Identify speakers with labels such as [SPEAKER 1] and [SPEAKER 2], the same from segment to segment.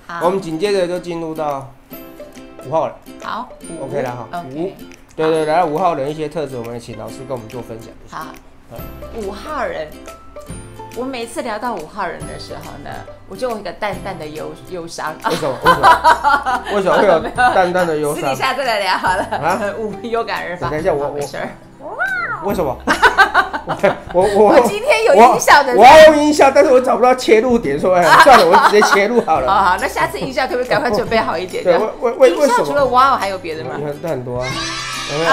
[SPEAKER 1] 我们紧接着就进入到5号人。
[SPEAKER 2] 好
[SPEAKER 1] ，OK 了哈。
[SPEAKER 2] 5，
[SPEAKER 1] 对，来到5号人一些特质，我们请老师跟我们做分享一下。
[SPEAKER 2] 好，5号人。我每次聊到5号人的时候呢，我就有一个淡淡的忧伤。
[SPEAKER 1] 为什么？为什么会有淡淡的忧伤？
[SPEAKER 2] 私底下再来聊好了。啊，5有感而发。
[SPEAKER 1] 等一下，
[SPEAKER 2] 没事。
[SPEAKER 1] 为什么？
[SPEAKER 2] 我今天有音效的，
[SPEAKER 1] 我要用音效，但是我找不到切入点，说算了，我直接切入好了。
[SPEAKER 2] 好，那下次音效可不可以赶快准备好一点？
[SPEAKER 1] 对，为什么？
[SPEAKER 2] 除了哇哦还有别的吗？
[SPEAKER 1] 很多啊，有没有？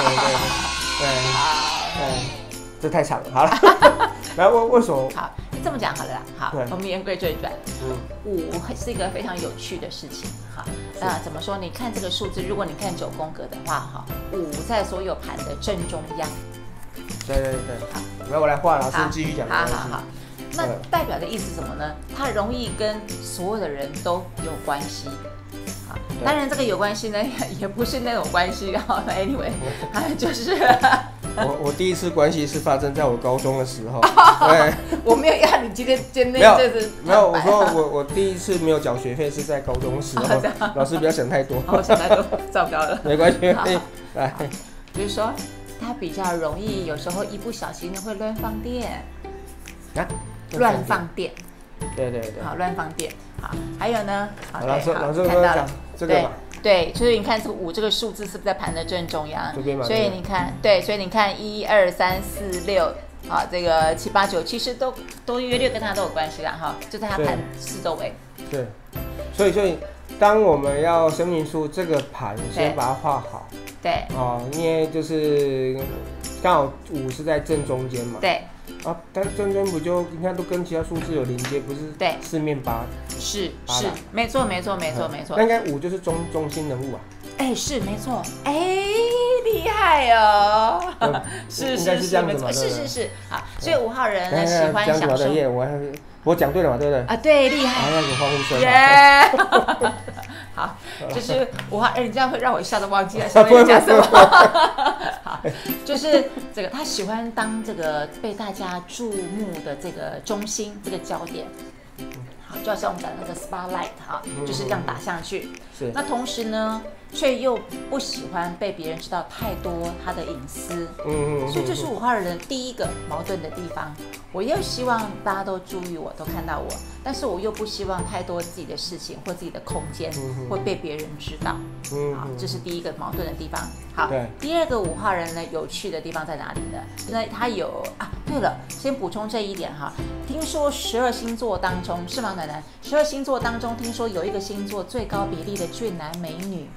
[SPEAKER 1] 对，这太长了，好了。然后为什么？
[SPEAKER 2] 好，这么讲好了啦。好，我们言归正传。5是一个非常有趣的事情。好，那怎么说？你看这个数字，如果你看9宫格的话，哈，5在所有盘的正中央。
[SPEAKER 1] 对。好，那我来画，老师继续讲。
[SPEAKER 2] 好。那代表的意思是什么呢？它容易跟所有的人都有关系。好，当然这个有关系呢，也不是那种关系。然后 ，anyway， 就是。
[SPEAKER 1] 我第一次关系是发生在我高中的时候，对，
[SPEAKER 2] 我没有要你今天
[SPEAKER 1] 没有，我说我第一次没有缴学费是在高中的时候，老师不要想太多，
[SPEAKER 2] 我想太多，糟糕了，
[SPEAKER 1] 没关系，来，
[SPEAKER 2] 就是说他比较容易，有时候一不小心会乱放电，乱放电，
[SPEAKER 1] 对，
[SPEAKER 2] 好，乱放电，好，还有呢，
[SPEAKER 1] 老师看到了这个嘛。
[SPEAKER 2] 对，所以你看这个5这个数字是不是在盘的正中央？所以你看，所以你看1、2、3、4、6，啊，这个7、8、9，其实都约略跟它都有关系啦，哈，就在它盘四周围。
[SPEAKER 1] 对，所以当我们要生命数这个盘，先把它画好。对。哦，因为就是刚好5是在正中间嘛。对。啊，但正中不就你看都跟其他数字有连接，不是？对。4面8。是，没错。那应该5就是中心人物啊。哎，是没错。哎，厉害哦。是这样子嘛？是。好，所以5号人呢喜欢享受。我讲对了嘛，对不对？啊，对，厉害。那个欢呼声。耶。好，就是5号，你这样会让我一下子忘记了上面讲什么。好，就是这个他喜欢当这个被大家注目的这个中心，这个焦点。好，就好像我们讲的那个 spotlight 哈，就是这样打上去。是。那同时呢，却又不喜欢被别人知道太多他的隐私。所以这是5号人的第一个矛盾的地方。我又希望大家都注意我，都看到我，但是我又不希望太多自己的事情或自己的空间会被别人知道。好，这是第一个矛盾的地方。好，第二个5号人呢，有趣的地方在哪里呢？那他有啊，对了，先补充这一点哈。听说12星座当中是吗，奶奶？12星座当中，听说有一个星座最高比例的俊男美女。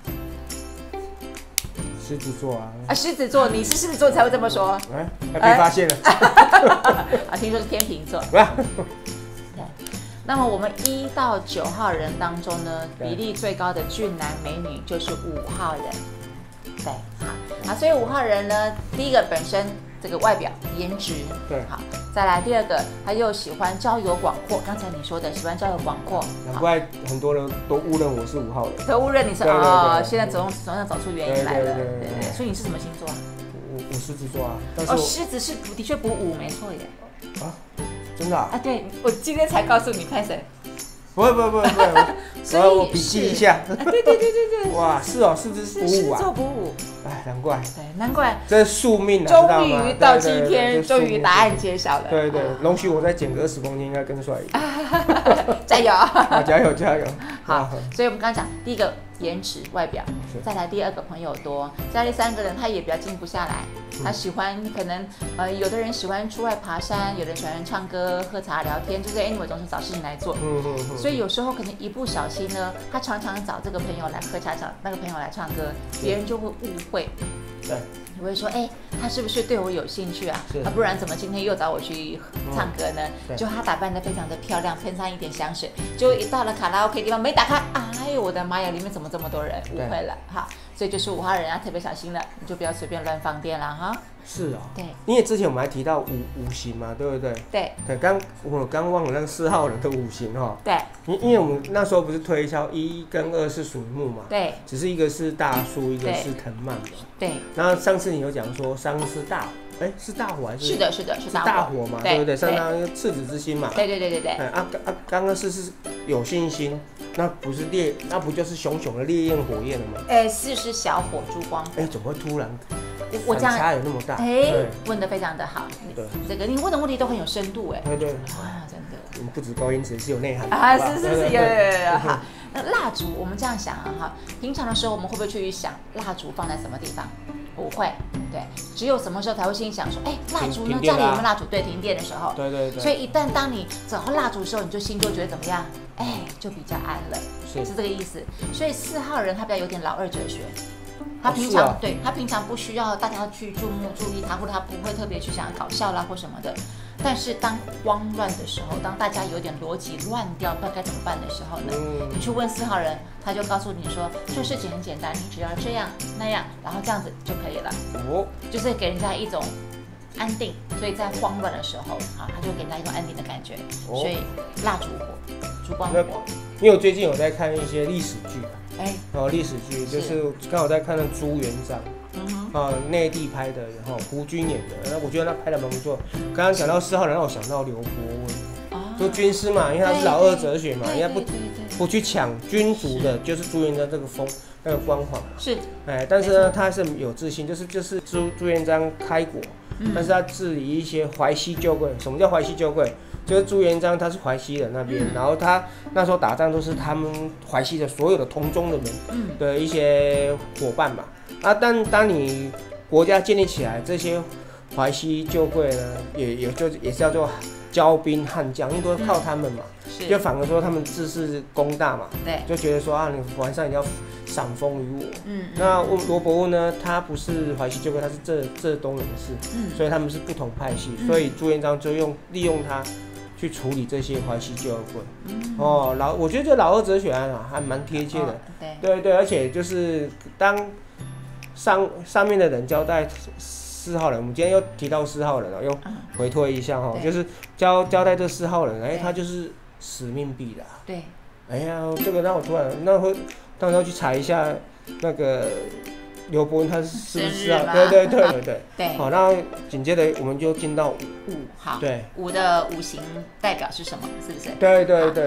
[SPEAKER 1] 狮子座啊！
[SPEAKER 2] 狮子座，你是狮子座才会这么说。
[SPEAKER 1] 被发现了。
[SPEAKER 2] 啊，听说是天秤座。对。那么我们1到9号人当中呢，比例最高的俊男美女就是5号人。对，好，所以5号人呢，第一个本身这个外表颜值，对，好，再来第二个他又喜欢交友广阔，刚才你说的喜欢交友广阔，
[SPEAKER 1] 难怪很多人都误认我是5号人，
[SPEAKER 2] 都误认你是哦，现在总算找出原因来了，对，所以你是什么星座啊？
[SPEAKER 1] 我狮子座啊，
[SPEAKER 2] 哦，狮子是的确补5，没错耶，
[SPEAKER 1] 啊，真的啊？
[SPEAKER 2] 对，我今天才告诉你，看谁。
[SPEAKER 1] 不会，所以我笔记一下。对。哇，是哦，是不是补5啊？
[SPEAKER 2] 是做补5。
[SPEAKER 1] 哎，难怪。
[SPEAKER 2] 对，难怪。
[SPEAKER 1] 这是宿命啊！
[SPEAKER 2] 终于到今天，终于答案揭晓了。
[SPEAKER 1] 对，容许我再减个20公斤，应该更帅一点。
[SPEAKER 2] 加油！
[SPEAKER 1] 加油！
[SPEAKER 2] 好，所以我们刚刚讲第一个颜值外表，再来第二个朋友多，再来第三个人他也比较静不下来，他喜欢可能有的人喜欢出外爬山，有的人喜欢唱歌、喝茶、聊天，就是 anyway 总是找事情来做。所以有时候可能一不小心呢，他常常找这个朋友来喝茶，找那个朋友来唱歌，别人就会误会。对。你会说，他是不是对我有兴趣啊？不然怎么今天又找我去唱歌呢？就他打扮得非常的漂亮，喷上一点香水，就一到了卡拉 OK 地方没打开，哎呦我的妈呀，里面怎么这么多人？误会了哈，所以就是5号人要特别小心了，你就不要随便乱放电了哈。是哦，对，
[SPEAKER 1] 因为之前我们还提到五行嘛，对不对？对，我刚忘了那个4号人的5行哈。对，因为我们那时候不是推敲1跟2是属木嘛，对，只是一个是大树，一个是藤蔓嘛。对，然后上次你有讲说3是大是大火还是？
[SPEAKER 2] 是的，是
[SPEAKER 1] 大火嘛，对不对？相当于赤子之心嘛。
[SPEAKER 2] 对。
[SPEAKER 1] 刚刚是有信心，那不就是熊熊的烈焰火焰了吗？
[SPEAKER 2] 是小火烛光。
[SPEAKER 1] 怎么会突然？
[SPEAKER 2] 我这样
[SPEAKER 1] 差有那么大？
[SPEAKER 2] 问得非常的好。对，这个你问的问题都很有深度
[SPEAKER 1] 对。
[SPEAKER 2] 哇，真的。
[SPEAKER 1] 我们不止高音质，是有内涵
[SPEAKER 2] 啊！是有。好，那蜡烛我们这样想哈，平常的时候我们会不会去想蜡烛放在什么地方？不会，对，只有什么时候才会心想说，蜡烛呢？家里有没有蜡烛？对，停电的时候。
[SPEAKER 1] 对。所
[SPEAKER 2] 以一旦当你找到蜡烛的时候，你就心就觉得怎么样？就比较安了，是这个意思。所以4号人他比较有点老二哲学。他平常对他平常不需要大家去注意他，或者他不会特别去想搞笑啦或什么的。但是当慌乱的时候，当大家有点逻辑乱掉，不知道该怎么办的时候呢，你去问4号人，他就告诉你说，这事情很简单，你只要这样那样，然后这样子就可以了。就是给人家一种安定。所以在慌乱的时候，他就给人家一种安定的感觉。所以蜡烛火、烛光火。
[SPEAKER 1] 因为我最近有在看一些历史剧。历史剧就是刚好在看那朱元璋，内地拍的，然后胡军演的，那我觉得他拍的蛮不错。刚刚讲到4号人，让我想到刘伯温，就军师嘛，因为他是老二哲学嘛，人家不去抢君主的，就是朱元璋这个那个光环嘛。是，但是呢，他是有自信，就是朱元璋开国，但是他治理一些淮西旧贵。什么叫淮西旧贵？就是朱元璋他是淮西人那边，然后他那时候打仗都是他们淮西的所有的同宗的人的一些伙伴嘛。但当你国家建立起来，这些淮西旧贵呢，也是叫做骄兵悍将，因为都是靠他们嘛。就反而说他们自恃功大嘛，对，就觉得说你晚上一定要赏风于我。那罗伯温呢，他不是淮西旧贵，他是浙东人士，所以他们是不同派系，所以朱元璋就利用他去处理这些淮西旧贵。我觉得这老二哲学还蛮贴切的。对，而且就是当上面的人交代4号人，我们今天又提到4号人又回推一下就是交代这4号人，他就是使命必达。对，这个让我突然当时要去查一下那个刘伯温他是不是啊？对。好，那紧接着我们就进到5。
[SPEAKER 2] 好，对，5的五行代表是什么？是不是？
[SPEAKER 1] 对。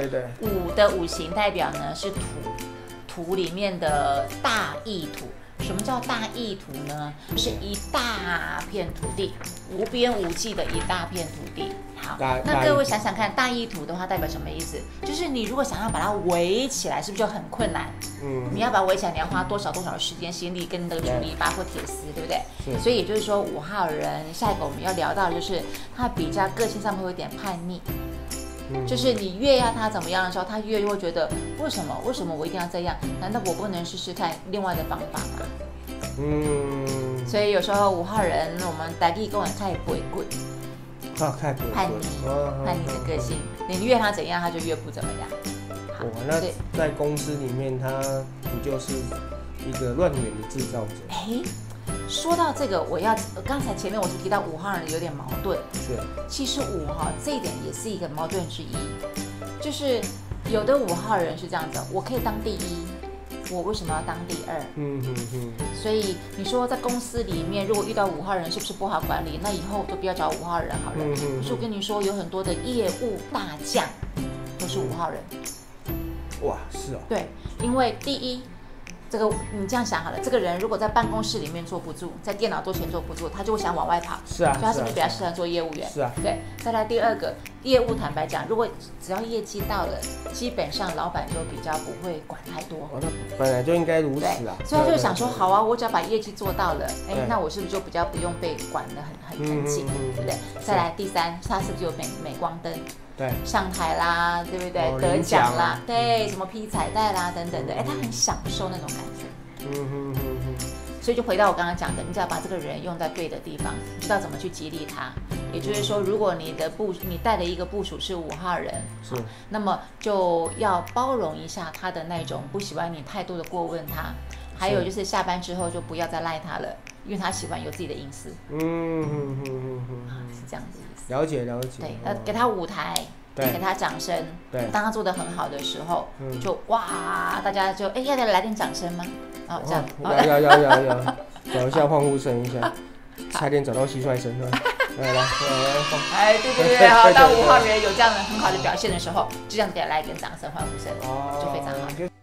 [SPEAKER 2] 5的五行代表呢是土里面的大义土。什么叫大义土呢？是一大片土地，无边无际的一大片土地。好，那各位想想看，大义土的话代表什么意思？就是你如果想要把它围起来，是不是就很困难？你要把它围起来，你要花多少的时间、心力跟那个竹篱笆或铁丝，对不对？所以也就是说，5号人下一个我们要聊到的就是他比较个性上会有一点叛逆。就是你越要他怎么样的时候，他越会觉得为什么我一定要这样？难道我不能试试看另外的方法吗？所以有时候5号人，我们台语讲太不会滚，叛逆的个性，你越他怎样，他就越不怎么样。
[SPEAKER 1] 那在公司里面，他不就是一个乱源的制造者？
[SPEAKER 2] 说到这个，刚才前面我是提到5号人有点矛盾，其实5号这一点也是一个矛盾之一，就是有的5号人是这样子，我可以当第一，我为什么要当第二？所以你说在公司里面，如果遇到5号人是不是不好管理？那以后都不要找5号人好了。可是我跟你说，有很多的业务大将都是5号人。
[SPEAKER 1] 哇，是哦。
[SPEAKER 2] 对，因为第一。这个你这样想好了，这个人如果在办公室里面坐不住，在电脑桌前坐不住，他就会想往外跑。
[SPEAKER 1] 是啊，
[SPEAKER 2] 所以他是不是比较适合做业务员？
[SPEAKER 1] 是啊，
[SPEAKER 2] 对。再来第二个，业务坦白讲，如果只要业绩到了，基本上老板就比较不会管太多。
[SPEAKER 1] 那本来就应该如此啊。
[SPEAKER 2] 所以他就想说，好啊，我只要把业绩做到了，那我是不是就比较不用被管得很紧，对不对？再来第三，他是不是有镁光灯？对，上台啦，对不对？得奖啦，对，什么披彩带啦，等等的，他很享受那种感觉。所以就回到我刚刚讲的，你只要把这个人用在对的地方，知道怎么去激励他。也就是说，如果你带的一个部属是5号人，那么就要包容一下他的那种不喜欢你太多的过问他。还有就是下班之后就不要再赖他了，因为他喜欢有自己的隐私。是这样子。
[SPEAKER 1] 了解。
[SPEAKER 2] 对，给他舞台，给他掌声。对，当他做得很好的时候，就哇，大家就要来点掌声吗？这样。要，找一下欢呼声一下。
[SPEAKER 1] 差点找到蟋蟀声了。来，
[SPEAKER 2] 哎，对，好，当5号人有这样的很好的表现的时候，就这样给他来一个掌声欢呼声，就非常好。